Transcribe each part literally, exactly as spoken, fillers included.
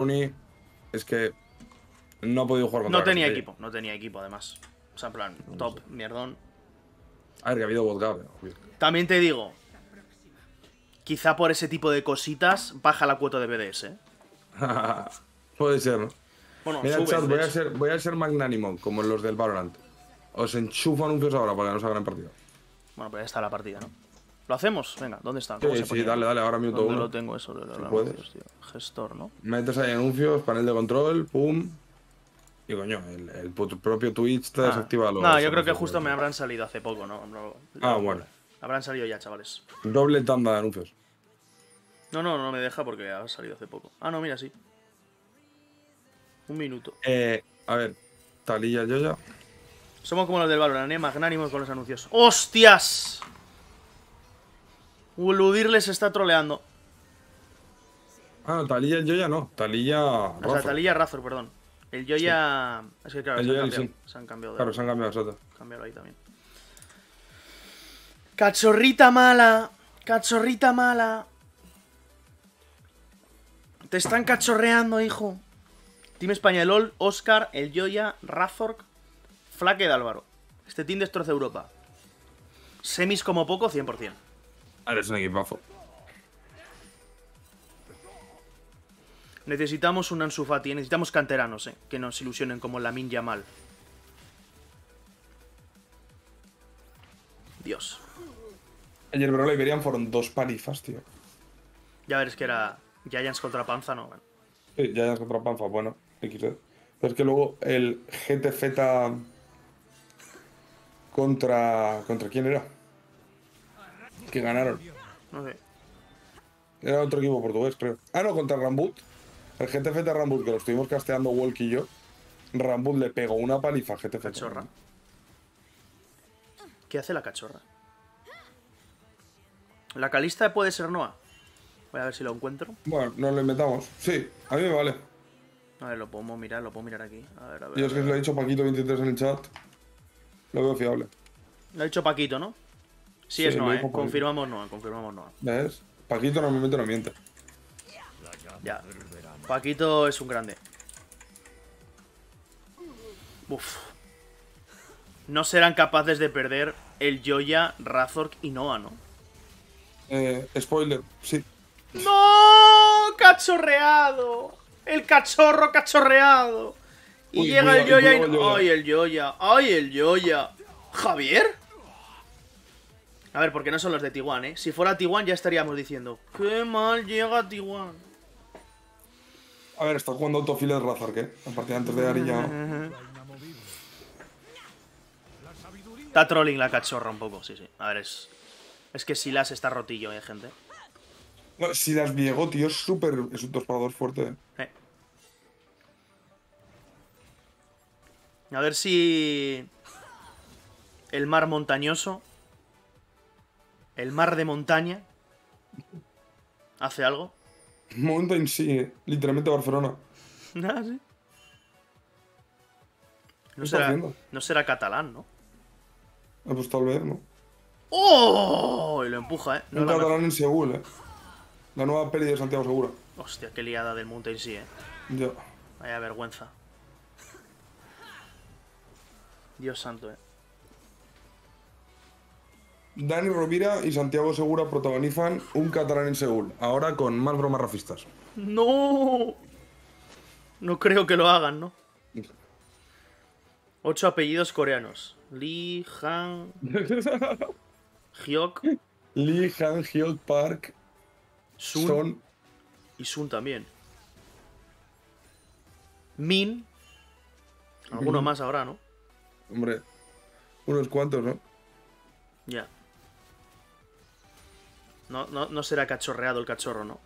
Rooney es que no ha podido jugar contra No tenía Castilla. equipo, no tenía equipo además. O sea, en plan, top, mierdón. A ver, que ha habido WhatsApp. También te digo, quizá por ese tipo de cositas baja la cuota de B D S, ¿eh? Puede ser, ¿no? Bueno, Mira, sube, chat, de voy a, hecho. ser, voy a ser magnánimo, como los del Valorant. Os enchufo anuncios ahora para que no se hagan partido. Bueno, pues ya está la partida, ¿no? ¿Lo hacemos? Venga, ¿dónde está? ¿Cómo Sí, se sí, ponía? dale, dale, ahora minuto ¿Dónde uno. lo tengo eso? de los Si anuncios, puedes. tío? Gestor, ¿no? Metes ahí anuncios, panel de control, pum. Y coño, el, el put- propio Twitch te Ah, desactiva los. no, yo creo que anuncios, justo ¿no? me habrán salido hace poco, ¿no? No, Ah, no, bueno. Habrán salido ya, chavales. Doble tanda de anuncios. No, no, no me deja porque ha salido hace poco. Ah, no, mira, sí. Un minuto. Eh, a ver, Talía, yo ya. Somos como los del Valorant, ¿eh? Magnánimos con los anuncios. ¡Hostias! Uludir se está troleando. Ah, no, Talía, yo ya no. Talía. O sea, Rafa. Talía Razor, perdón. El Joya. Es que claro, El se han Joya, cambiado. sí. Se han cambiado de. Claro, se han cambiado exacto. Cambiarlo ahí también. Cachorrita mala. Cachorrita mala. Te están cachorreando, hijo. Team España, el Ol, Oscar, el Joya, Razork, Flaque de Álvaro. Este team destroza Europa. Semis como poco, cien por cien. Eres un equipazo. Necesitamos un Ansu Fati, necesitamos canteranos, eh, que nos ilusionen como Lamine Yamal. Dios. Ayer, bro, la Iberian fueron dos palifas, tío. Ya ves que era Giants contra Panza, no. Bueno. Sí, ya ya contra Panza, bueno, equis de. Pero es que luego el G T Z contra. ¿Contra quién era? Que ganaron. No sé. Era otro equipo portugués, creo. Ah, no, contra Rambut. El G T Z Rambut, que lo estuvimos casteando Walk y yo. Rambut le pegó una paliza al G T Z. Cachorra. ¿Qué hace la cachorra? La Calista puede ser Noah. Voy a ver si lo encuentro. Bueno, nos lo inventamos. Sí, a mí me vale. A ver, lo podemos mirar, lo puedo mirar aquí. A ver, a ver. Yo a es que ver. lo he dicho Paquito veintitrés en el chat. Lo veo fiable. Lo ha dicho Paquito, ¿no? Sí, Sí, es lo Noah, dijo ¿eh? Paquito. Confirmamos Noah, confirmamos Noah. ¿Ves? Paquito normalmente no miente. Ya. Paquito es un grande. Uf. No serán capaces de perder el Joya, Razork y Noah, ¿no? Eh, spoiler, sí. ¡No! ¡Cachorreado! El cachorro cachorreado. Y Uy, llega el cuidado, Joya y... cuidado, Joya. ¡Ay, el Joya! ¡Ay, el Joya! ¿Javier? A ver, porque no son los de Tijuana, ¿eh? Si fuera Tijuana ya estaríamos diciendo ¡qué mal llega Tijuana! A ver, está jugando autofile de Razor, ¿qué? A partir de antes de Ari ya. Está trolling la cachorra un poco, sí, sí. A ver, es... Es que Silas está rotillo, ¿eh, gente? No, si las Diego, tío, es súper. Es un disparador fuerte, ¿eh? Eh. A ver si... El mar montañoso... El mar de montaña... ¿Hace algo? Mountain sí, ¿eh? Literalmente Barcelona. Nada, sí. No ¿Qué está será, haciendo? no será catalán, ¿no? Ah, pues tal vez, ¿no? ¡Oh! Y lo empuja, ¿eh? No Un la catalán mejor. en Seúl, ¿eh? La nueva peli de Santiago Segura. Hostia, qué liada del Mountain sí, ¿eh? Ya. Vaya vergüenza. Dios santo, ¿eh? Dani Rovira y Santiago Segura protagonizan Un catalán en Seúl. Ahora con más bromas racistas. ¡No! No creo que lo hagan, ¿no? Ocho apellidos coreanos. Lee, Han, Hyok, Lee, Han, Hyuk, Park, Sun Son. y Sun también. Min. Alguno Min. más habrá, ¿no? Hombre, unos cuantos, ¿no? Ya. No, no, no será cachorreado el cachorro, ¿no?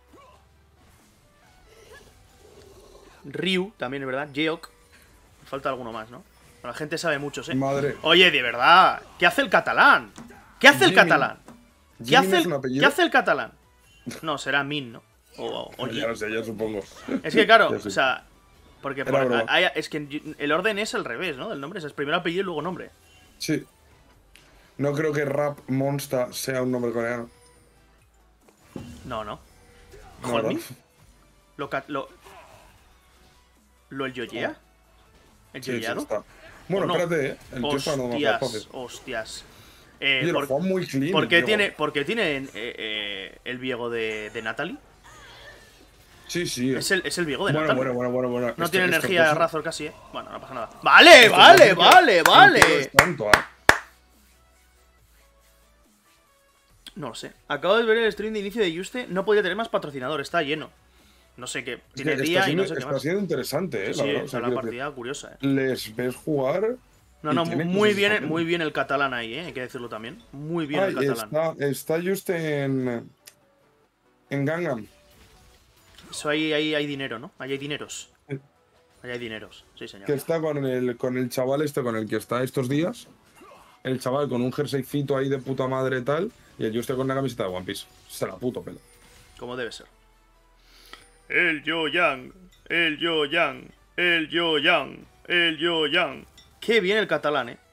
Ryu, también es verdad. Geok. Falta alguno más, ¿no? La gente sabe muchos, ¿eh? Madre. Oye, de verdad. ¿Qué hace el catalán? ¿Qué hace el Jimin. catalán? ¿Qué Jimin hace es un el, apellido. ¿Qué hace el catalán? No, será Min, ¿no? O, o Ya lo sé, yo supongo. Es que claro, Ya sé. o sea... Porque Era por- broma. hay- es que el orden es al revés, ¿no? Del nombre. Es primero apellido y luego nombre. Sí. No creo que Rap Monster sea un nombre coreano. No, no. No, Holmin. ¿verdad? Lo, ca- lo- ¿Lo el Yoyea? ¿El Sí, sí, Yoyeado? está. Bueno, ¿O no? espérate, eh. El tío está dando más Hostias, fácil. hostias. Eh, Oye, lo por, juega muy clean. ¿por qué Diego. tiene, por qué tiene eh, eh, el Viego de, de Natalie? Sí, sí. Es el, es el Viego de Bueno, Natalie. bueno, bueno, bueno, bueno. No Esto- tiene esto energía de cosa- Razor casi, eh. Bueno, no pasa nada. ¡Vale, esto vale, cosa que- vale, el tío vale! es tonto, ¿eh? No lo sé. Acabo de ver el stream de inicio de Yuste. No podía tener más patrocinador, está lleno. No sé qué. Es que Tiene está día y siendo, no sé qué está más. siendo interesante, eh, Sí, la sí, verdad. O está sea, la quiero decir, partida curiosa, eh. les ves jugar. No, y no, tienen muy cosas bien, diferentes. muy bien el catalán ahí, eh. Hay que decirlo también. Muy bien Ay, el catalán. está, está just en. En Gangnam. Eso ahí, ahí hay dinero, ¿no? Ahí hay dineros. Eh. Ahí hay dineros, sí, señor. Que está con el, con el chaval este con el que está estos días. El chaval con un jerseycito ahí de puta madre tal. Y el Juste con una camiseta de One Piece. Se la puto pelo. Como debe ser. El Yo-Yang, el Yo-Yang, el Yo-Yang, el Yo-Yang. Qué bien el catalán, eh.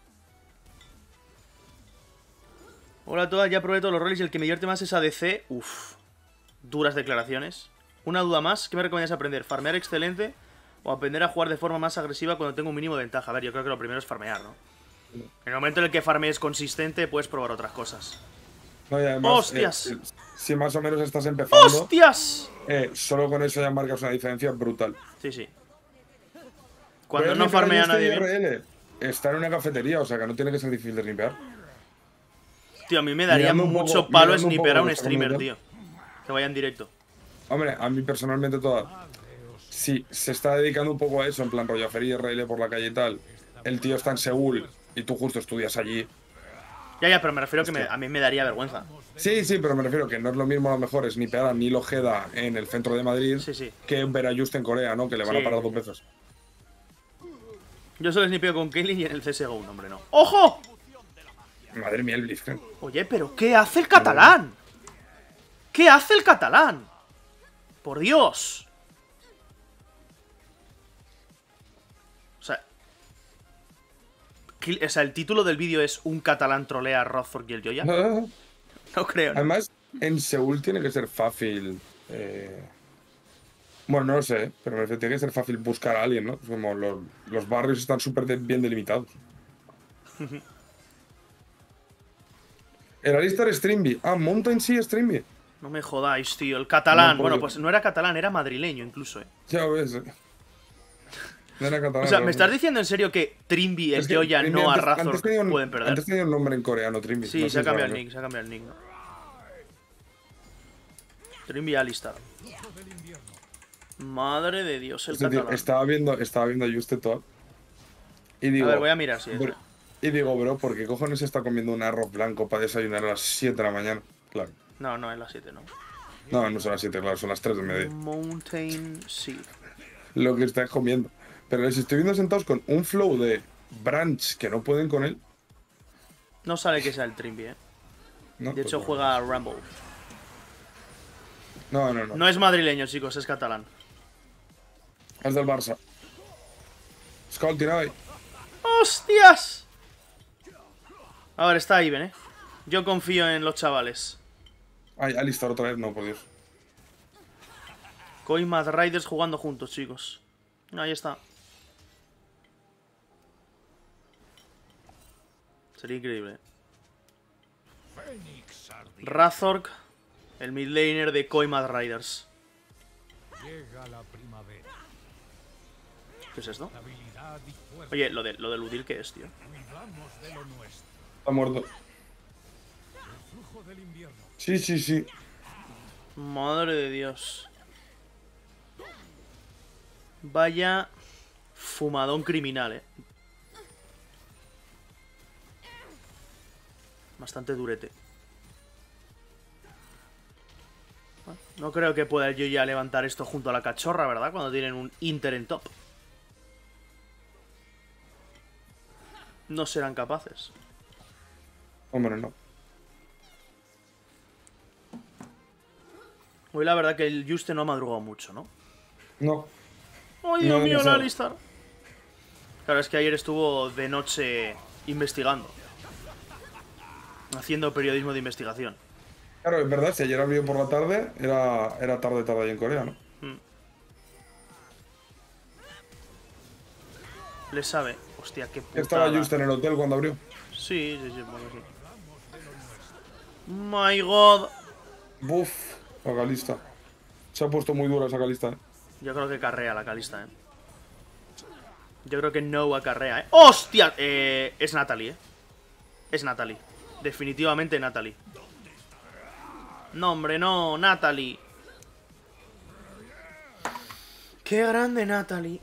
Hola a todas, ya probé todos los roles y el que me divierte más es A D C. Uf. Duras declaraciones. Una duda más, ¿qué me recomiendas aprender? ¿Farmear excelente o aprender a jugar de forma más agresiva cuando tengo un mínimo de ventaja? A ver, yo creo que lo primero es farmear, ¿no? En el momento en el que farmees consistente, puedes probar otras cosas. No, y además, ¡Hostias! eh, eh, si más o menos estás empezando, ¡Hostias! eh, solo con eso ya marcas una diferencia brutal. Sí, sí. Cuando Voy a no limpiar farmea este nadie bien. I R L. Está en una cafetería, o sea que no tiene que ser difícil de limpiar. Tío, a mí me daría Mirando un mucho poco- palo mirando un snipear a poco un lo que está streamer, comiendo. tío. Que vaya en directo. Hombre, a mí personalmente toda. Si se está dedicando un poco a eso, en plan rollo hacer I R L por la calle y tal, el tío está en Seúl y tú justo estudias allí. Ya, ya, pero me refiero que me- Hostia. a mí me daría vergüenza. Sí, sí, pero me refiero que no es lo mismo a lo mejor snipear a Nilo Ojeda en el centro de Madrid Sí, sí. que ver a Just en Corea, ¿no? Que le van Sí. a parar dos veces. Yo solo snipeo con Kaylin y en el C S G O, un hombre, no. ¡Ojo! Madre mía, el Blitzcrank. Oye, pero ¿qué hace el catalán? ¿Qué hace el catalán? Por Dios. O sea... ¿qué- O sea, el título del vídeo es Un catalán trolea a Rothfork y el Yoya. Ah, No creo, ¿no? Además, en Seúl tiene que ser fácil. eh, Bueno, no lo sé, pero me refiero, tiene que ser fácil buscar a alguien, ¿no? Como los, los barrios están súper de- bien delimitados. El Alistar Streamby. Ah, Mountain Sea Streamby. No me jodáis, tío. El catalán. No, porque- Bueno, pues no era catalán, era madrileño incluso, eh. Ya ves. eh. No era catalán, O sea, ¿me realmente. estás diciendo en serio que Trimby, el Es que Yoya, Trimby no a antes- antes Razor tenía un- pueden perder? Antes tenía un nombre en coreano, Trimby. Sí, no sé se ha si cambiado el ahora nick, se ha cambiado el nick, ¿no? Trimby Alistar. Madre de Dios, el Este tío, catalán. estaba viendo, estaba viendo a Juste Todd. Y digo, A ver, voy a mirar si es. bro- y digo, bro, ¿por qué cojones está comiendo un arroz blanco para desayunar a las siete de la mañana? Claro. No, no, es las siete, no. No, no son las siete, claro, son las tres de media. Mountain Sea. Lo que estáis comiendo. Pero les estoy viendo sentados con un flow de branch que no pueden con él. No sale que sea el Trimby, eh. No, De pues hecho, no. juega Rumble. No, no, no. No es madrileño, chicos, es catalán. Es del Barça. Skull, tira ahí. ¡Hostias! A ver, está Iben, eh. Yo confío en los chavales. Ay, Alistar otra vez, no, por Dios. Koi Mad Riders jugando juntos, chicos. Ahí está. Sería increíble. Razork, el mid laner de Koi Mad Riders. Llega la primavera. ¿Qué es esto? Habilidad y fuerza. Oye, lo de, lo del Udil, ¿qué es, tío? Cuidamos de lo nuestro. Está muerto. El flujo del invierno. Sí, sí, sí. Madre de Dios. Vaya fumadón criminal, eh. Bastante durete. Bueno, no creo que pueda yo ya levantar esto junto a la cachorra, ¿verdad? Cuando tienen un Inter en top. No serán capaces. Hombre, no. Hoy la verdad que el Juste no ha madrugado mucho, ¿no? No. ¡Ay, Dios No, mío, no el sabe. Alistar! Claro, es que ayer estuvo de noche investigando. Haciendo periodismo de investigación. Claro, es verdad, si ayer abrió por la tarde, era, era tarde, tarde ahí en Corea, ¿no? Mm. Le sabe. Hostia, qué putada. Estaba justo en el hotel cuando abrió. Sí, sí, sí, bueno, sí. My God. Buf, la Calista. Se ha puesto muy dura esa Calista, eh. Yo creo que carrea la Calista, eh. Yo creo que no acarrea, eh. ¡Hostia! Eh, es Natalie, eh. Es Natalie. Definitivamente Natalie. No, hombre, no, Natalie. Qué grande Natalie.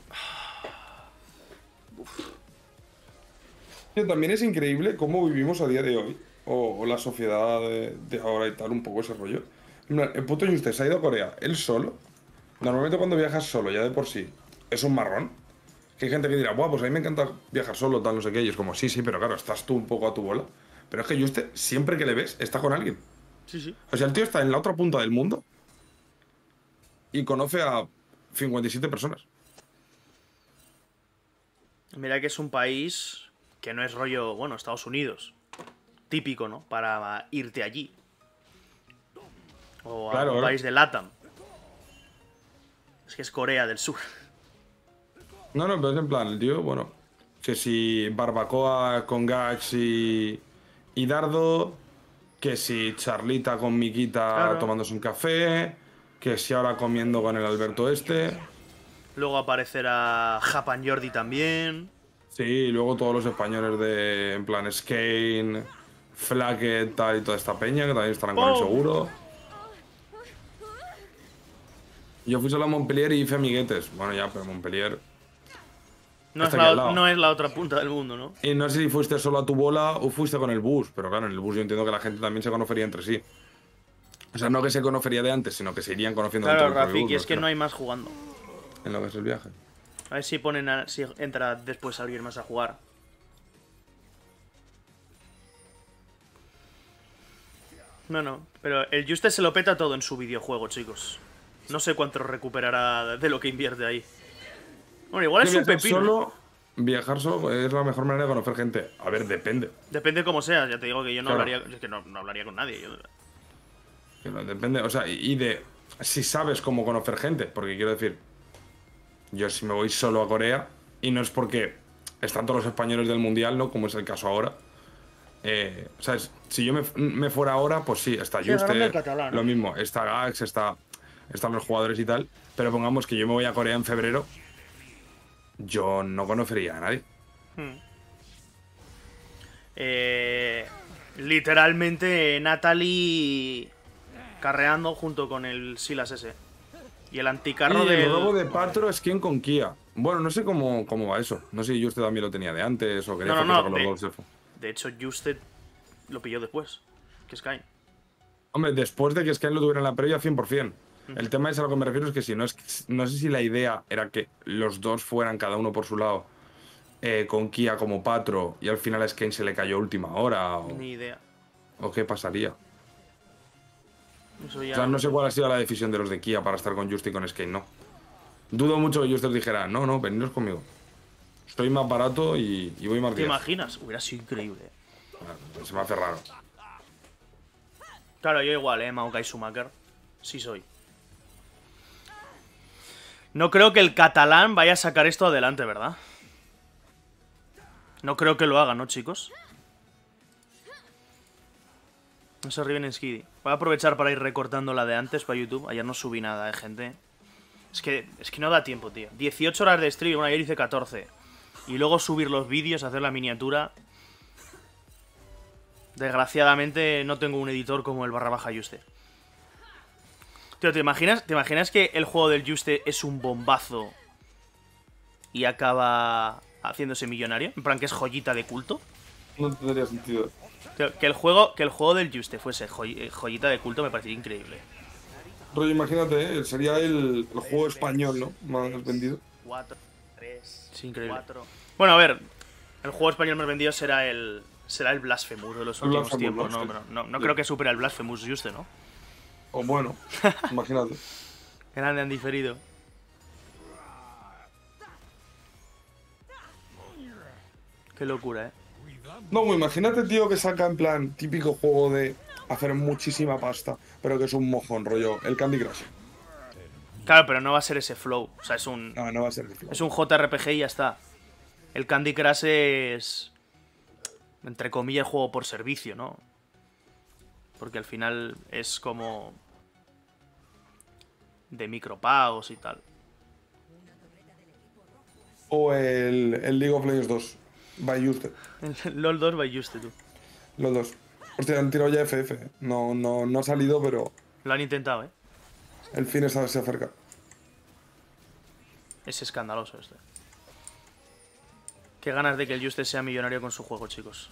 Tío, también es increíble cómo vivimos a día de hoy, o, o la sociedad de, de ahora y tal, un poco ese rollo. En plan, el puto Juste se ha ido a Corea, él solo. Normalmente cuando viajas solo, ya de por sí, es un marrón. Que hay gente que dirá, buah, pues a mí me encanta viajar solo, tal, no sé qué. Y es como, sí, sí, pero claro, estás tú un poco a tu bola. Pero es que Juste, siempre que le ves, está con alguien. Sí, sí. O sea, el tío está en la otra punta del mundo y conoce a cincuenta y siete personas. Mira que es un país que no es rollo, bueno, Estados Unidos. Típico, ¿no? Para irte allí. O a Claro, un claro. país de LATAM. Es que es Corea del Sur. No, no, pero es en plan, el tío, bueno, que si barbacoa con Gax y, y Dardo, que si charlita con Miquita Claro. tomándose un café, que si ahora comiendo con el Alberto este. Luego aparecerá Japan Jordi también. Sí, y luego todos los españoles de, en plan, Skane, Flacket, tal, y toda esta peña, que también estarán con el ¡Oh! seguro. Yo fui solo a Montpellier y hice amiguetes. Bueno, ya, pero Montpellier... No es, Está aquí al la, lado. no es la otra punta del mundo, ¿no? Y no sé si fuiste solo a tu bola o fuiste con el bus, pero claro, en el bus yo entiendo que la gente también se conocería entre sí. O sea, no que se conocería de antes, sino que se irían conociendo Claro, dentro del propio Rafiki, bus, es que me no hay más jugando. refiero, en lo que es el viaje. A ver si ponen a- si entra después alguien más a jugar. No, no, pero el Juste se lo peta todo en su videojuego, chicos. No sé cuánto recuperará de lo que invierte ahí. Bueno, igual es Que un viajar pepino. solo, viajar solo es la mejor manera de conocer gente. A ver, depende. Depende cómo sea, ya te digo que yo no Claro. hablaría, es que no, no hablaría con nadie. Yo- Que no, depende, o sea, y de si sabes cómo conocer gente, porque quiero decir, yo si me voy solo a Corea, y no es porque están todos los españoles del mundial, ¿no? Como es el caso ahora. Eh, ¿sabes? Si yo me, me fuera ahora, pues sí, está Sí, agarrame Juste, el catalán, ¿eh? lo mismo, está Gax, está, están los jugadores y tal, pero pongamos que yo me voy a Corea en febrero, yo no conocería a nadie. Hmm. Eh, literalmente Natalie carreando junto con el Silas ese. Y el anticarro Y del... el robo de Patro es quien con Kia. Bueno, no sé cómo, cómo va eso. No sé si Juste también lo tenía de antes o quería No, no, hacer no, con los de- dos. Eso. De hecho, Juste lo pilló después. Que Sky. Hombre, después de que Sky lo tuviera en la previa, cien por cien. El tema es a lo que me refiero es que si no es no sé si la idea era que los dos fueran cada uno por su lado eh, con Kia como Patro y al final a Sky se le cayó a última hora o, Ni idea. o qué pasaría. Eso ya O sea, no sé cuál ha sido la decisión de los de Kia para estar con Juste y con Sky, no. Dudo mucho que Juste dijera, no, no, veniros conmigo. Estoy más barato y, y voy más ¿Te días. imaginas? Hubiera sido increíble. Se me hace raro. Claro, yo igual, eh, Maokai Schumacher. Sí soy. No creo que el catalán vaya a sacar esto adelante, ¿verdad? No creo que lo haga, ¿no, chicos? No se ríen en Skiddy. Voy a aprovechar para ir recortando la de antes para YouTube. Ayer no subí nada, eh, gente. Es que, es que no da tiempo, tío. dieciocho horas de stream, bueno, ayer hice catorce. Y luego subir los vídeos, hacer la miniatura. Desgraciadamente no tengo un editor como el barra baja Juste. Tío, ¿te imaginas, ¿te imaginas que el juego del Juste es un bombazo y acaba haciéndose millonario? En plan, que es joyita de culto. No tendría sentido. Tío, que el juego, que el juego del Juste fuese joy- eh, joyita de culto me parecería increíble. Rollo, imagínate, ¿eh? Sería el, el juego español, ¿no? Más vendido. cuatro, tres, sí, increíble. Bueno, a ver, el juego español más vendido será el será el Blasphemous de los El últimos Blasphemous, tiempos, ¿no? ¿no? Sí. Pero no, no Sí. creo que supere al Blasphemous Juste, ¿no? O bueno, imagínate. Grande han diferido. Qué locura, ¿eh? No, imagínate, tío, que saca en plan típico juego de hacer muchísima pasta, pero que es un mojón, rollo, el Candy Crush. Claro, pero no va a ser ese flow. O sea, es un, No, no va a ser difícil. es un J R P G y ya está. El Candy Crush es, entre comillas, juego por servicio, ¿no? Porque al final es como de micropagos y tal. O el, el League of Legends dos. By Juste. El LOL dos by Juste, tú. Los dos. Hostia, han tirado ya F F. No, no, no ha salido, pero Lo han intentado, ¿eh? el fin es- se acerca. Es escandaloso este. Qué ganas de que el Juste sea millonario con su juego, chicos.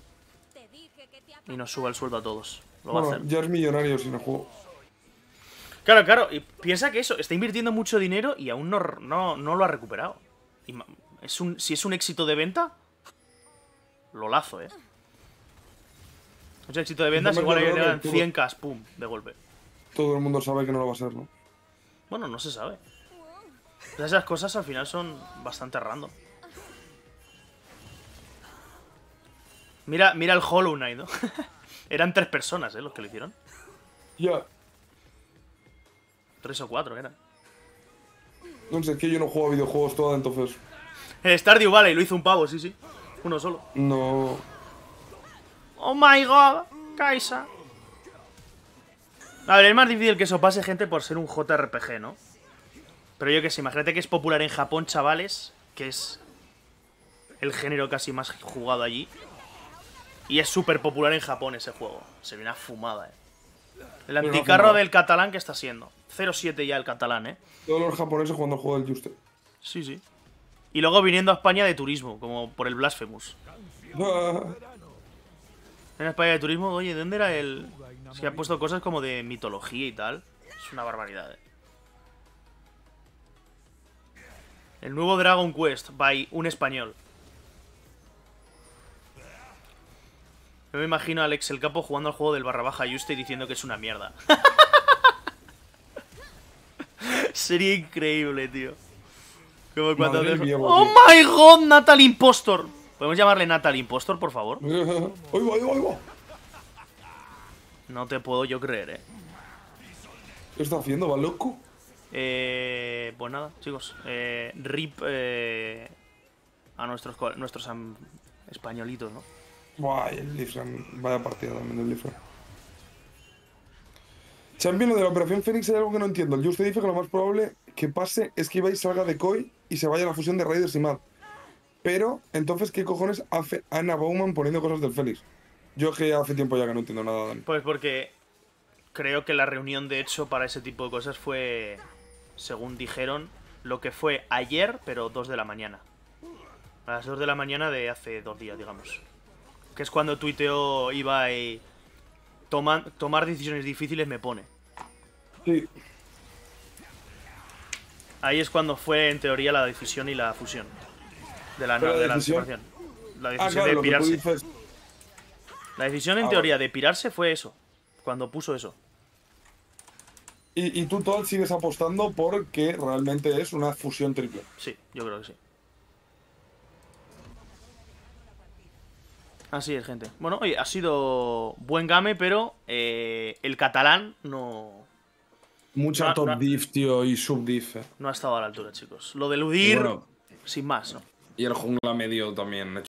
Y nos suba el sueldo a todos. Lo va a Bueno, hacer. ya es millonario sin el juego. Claro, claro. Y piensa que eso, está invirtiendo mucho dinero y aún no, no, no lo ha recuperado. Y ma- es un, si es un éxito de venta, lo lazo, ¿eh? Es un éxito de ventas, Yo me igual le acuerdo dan que tuvo- cien k, pum, de golpe. Todo el mundo sabe que no lo va a ser, ¿no? Bueno, no se sabe. Pero esas cosas al final son bastante random. Mira, mira el Hollow Knight, ¿no? Eran tres personas, ¿eh? Los que lo hicieron. Ya. Tres o cuatro eran. No sé, es que yo no juego a videojuegos todo, entonces El Stardew Valley lo hizo un pavo, sí, sí. Uno solo. no. Oh my god, Kaisa. A ver, es más difícil que eso pase, gente, por ser un J R P G, ¿no? Pero yo que sé, imagínate que es popular en Japón, chavales, que es el género casi más jugado allí. Y es súper popular en Japón ese juego. Se viene a fumada, eh. El una anticarro fumada. del catalán que está siendo. cero siete ya el catalán, eh. Todos los japoneses jugando el juego del Juste. Sí, sí. Y luego viniendo a España de turismo, como por el Blasphemous. Ah, En España de turismo, oye, ¿de dónde era el...? Se ha puesto cosas como de mitología y tal. Es una barbaridad, eh. El nuevo Dragon Quest by un español. Yo me imagino a Alex el Capo jugando al juego del barra baja Juste y diciendo que es una mierda. Sería increíble, tío. Como cuando... Madre dejo- mía, ¡Oh tío. my god, Natal Impostor! ¿Podemos llamarle Natal Impostor, por favor? Ahí va, ahí va, ahí va. No te puedo yo creer, eh. ¿Qué está haciendo? ¿Va loco? Eh, pues nada, chicos. Eh, rip eh, a nuestros, co- nuestros am- españolitos, ¿no? Buah, el Lifran. Vaya partida también del Lifran. Champion, lo de la Operación Fénix hay algo que no entiendo. El Juste dice que lo más probable que pase es que Ibai salga de Koi y se vaya a la fusión de Raiders y Mad. Pero, entonces, ¿qué cojones hace Anna Bowman poniendo cosas del Fénix? Yo que hace tiempo ya que no entiendo nada, Dani. Pues porque creo que la reunión, de hecho, para ese tipo de cosas fue, según dijeron, lo que fue ayer, pero dos de la mañana. A las dos de la mañana de hace dos días, digamos. Que es cuando tuiteó Ibai, "Toma- tomar decisiones difíciles me pone". Sí, Ahí es cuando fue, en teoría, la decisión y la fusión. De la, Pero la de la decisión- separación. La ah, decisión claro, de lo que tú pirarse. dices. La decisión, en Ah, teoría, de pirarse fue eso. Cuando puso eso. Y, y tú, Todd, sigues apostando porque realmente es una fusión triple. Sí, yo creo que sí. Así es, gente. Bueno, oye, ha sido buen game, pero eh, el catalán no, Mucha No, top no. diff, tío, y sub diff. no ha estado a la altura, chicos. Lo de eludir, Bueno, sin más, ¿no? y el jungla medio también.